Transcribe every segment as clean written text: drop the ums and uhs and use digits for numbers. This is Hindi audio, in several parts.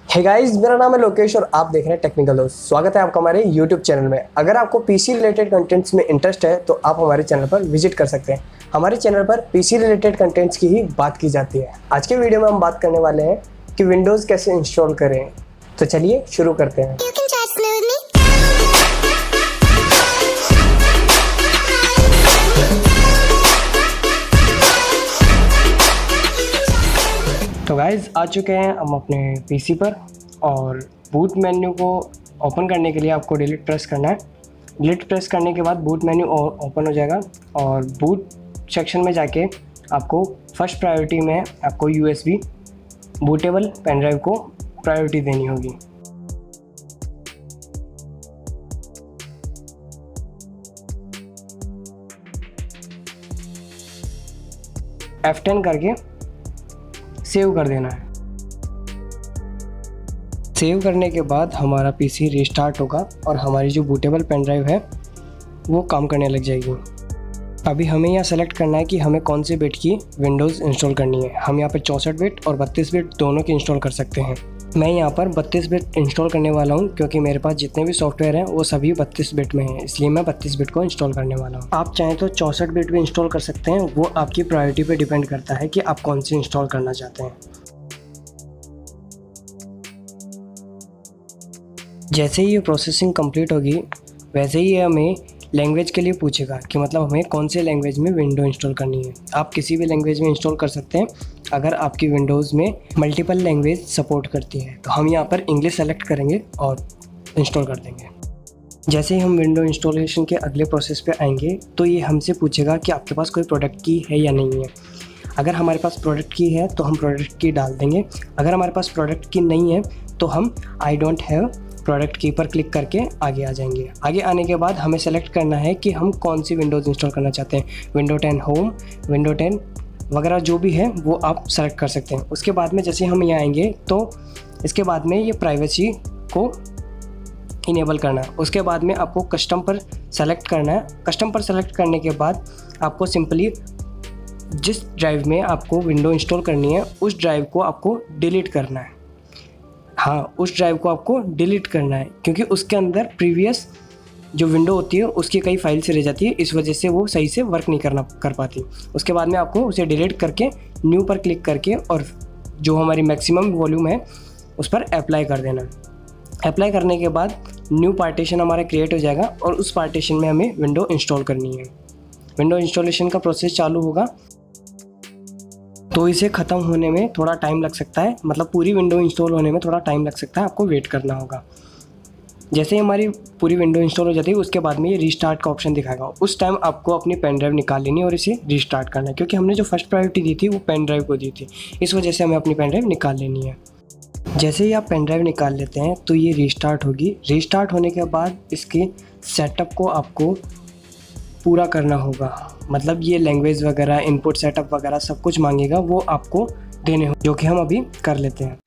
हे गाइस, मेरा नाम है लोकेश और आप देख रहे हैं टेक्निकल दोस्त। स्वागत है आपका हमारे यूट्यूब चैनल में। अगर आपको पीसी रिलेटेड कंटेंट्स में इंटरेस्ट है तो आप हमारे चैनल पर विजिट कर सकते हैं। हमारे चैनल पर पीसी रिलेटेड कंटेंट्स की ही बात की जाती है। आज के वीडियो में हम बात करने वाले हैं कि विंडोज़ कैसे इंस्टॉल करें। तो चलिए शुरू करते हैं। तो गाइज़ आ चुके हैं हम अपने पीसी पर और बूट मेन्यू को ओपन करने के लिए आपको डिलीट प्रेस करना है। डिलीट प्रेस करने के बाद बूट मेन्यू ओपन हो जाएगा और बूट सेक्शन में जाके आपको फर्स्ट प्रायोरिटी में आपको यूएसबी बूटेबल पेन ड्राइव को प्रायोरिटी देनी होगी। F10 करके सेव कर देना है। सेव करने के बाद हमारा पीसी रीस्टार्ट होगा और हमारी जो बूटेबल पेन ड्राइव है वो काम करने लग जाएगी। अभी हमें यहाँ सेलेक्ट करना है कि हमें कौन से बिट की विंडोज़ इंस्टॉल करनी है। हम यहाँ पर 64 बिट और 32 बिट दोनों की इंस्टॉल कर सकते हैं। मैं यहाँ पर 32 बिट इंस्टॉल करने वाला हूँ क्योंकि मेरे पास जितने भी सॉफ्टवेयर हैं वो सभी 32 बिट में हैं, इसलिए मैं 32 बिट को इंस्टॉल करने वाला हूँ। आप चाहें तो 64 बिट भी इंस्टॉल कर सकते हैं, वो आपकी प्रायोरिटी पे डिपेंड करता है कि आप कौन सी इंस्टॉल करना चाहते हैं। जैसे ही ये प्रोसेसिंग कंप्लीट होगी वैसे ही हमें लैंग्वेज के लिए पूछेगा कि मतलब हमें कौन से लैंग्वेज में विंडो इंस्टॉल करनी है। आप किसी भी लैंग्वेज में इंस्टॉल कर सकते हैं अगर आपकी विंडोज़ में मल्टीपल लैंग्वेज सपोर्ट करती है। तो हम यहाँ पर इंग्लिश सेलेक्ट करेंगे और इंस्टॉल कर देंगे। जैसे ही हम विंडो इंस्टॉलेशन के अगले प्रोसेस पे आएंगे तो ये हमसे पूछेगा कि आपके पास कोई प्रोडक्ट की है या नहीं है। अगर हमारे पास प्रोडक्ट की है तो हम प्रोडक्ट की डाल देंगे। अगर हमारे पास प्रोडक्ट की नहीं है तो हम आई डोंट हैव प्रोडक्ट की पर क्लिक करके आगे आ जाएंगे। आगे आने के बाद हमें सेलेक्ट करना है कि हम कौन सी विंडोज़ इंस्टॉल करना चाहते हैं। विंडो 10 होम, विंडो 10 वगैरह जो भी है वो आप सेलेक्ट कर सकते हैं। उसके बाद में जैसे हम यहाँ आएंगे तो इसके बाद में ये प्राइवेसी को इनेबल करना है। उसके बाद में आपको कस्टम पर सेलेक्ट करना है। कस्टम पर सेलेक्ट करने के बाद आपको सिंपली जिस ड्राइव में आपको विंडो इंस्टॉल करनी है उस ड्राइव को आपको डिलीट करना है। हाँ, उस ड्राइव को आपको डिलीट करना है क्योंकि उसके अंदर प्रीवियस जो विंडो होती है उसकी कई फाइल्स रह जाती है, इस वजह से वो सही से वर्क नहीं कर पाती। उसके बाद में आपको उसे डिलीट करके न्यू पर क्लिक करके और जो हमारी मैक्सिमम वॉल्यूम है उस पर अप्लाई कर देना। अप्लाई करने के बाद न्यू पार्टीशन हमारा क्रिएट हो जाएगा और उस पार्टीशन में हमें विंडो इंस्टॉल करनी है। विंडो इंस्टॉलेशन का प्रोसेस चालू होगा तो इसे ख़त्म होने में थोड़ा टाइम लग सकता है, मतलब पूरी विंडो इंस्टॉल होने में थोड़ा टाइम लग सकता है, आपको वेट करना होगा। जैसे ही हमारी पूरी विंडो इंस्टॉल हो जाती है उसके बाद में ये रीस्टार्ट का ऑप्शन दिखाएगा। उस टाइम आपको अपनी पेन ड्राइव निकाल लेनी है और इसे रीस्टार्ट करना है क्योंकि हमने जो फर्स्ट प्रायोरिटी दी थी वो पेन ड्राइव को दी थी, इस वजह से हमें अपनी पेन ड्राइव निकाल लेनी है। जैसे ही आप पेन ड्राइव निकाल लेते हैं तो ये रीस्टार्ट होगी। रीस्टार्ट होने के बाद इसके सेटअप को आपको पूरा करना होगा, मतलब ये लैंग्वेज वगैरह इनपुट सेटअप वगैरह सब कुछ मांगेगा, वो आपको देने हो, जो कि हम अभी कर लेते हैं।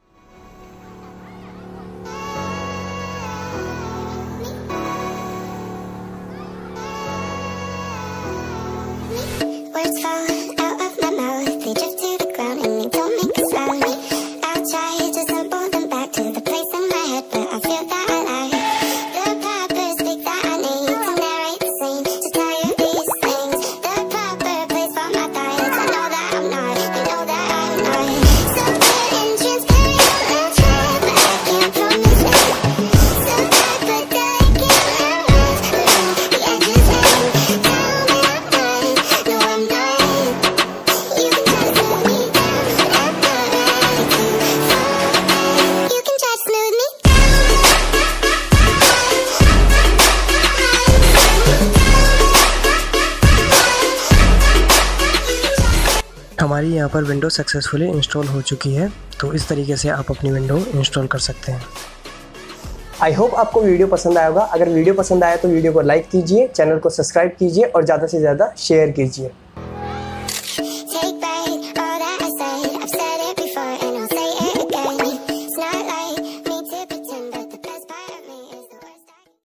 हमारी यहाँ पर विंडो सक्सेसफुली इंस्टॉल हो चुकी है। तो इस तरीके से आप अपनी विंडो इंस्टॉल कर सकते हैं। आई होप आपको वीडियो पसंद आया होगा। अगर वीडियो पसंद आया तो वीडियो को लाइक कीजिए, चैनल को सब्सक्राइब कीजिए और ज़्यादा से ज़्यादा शेयर कीजिए।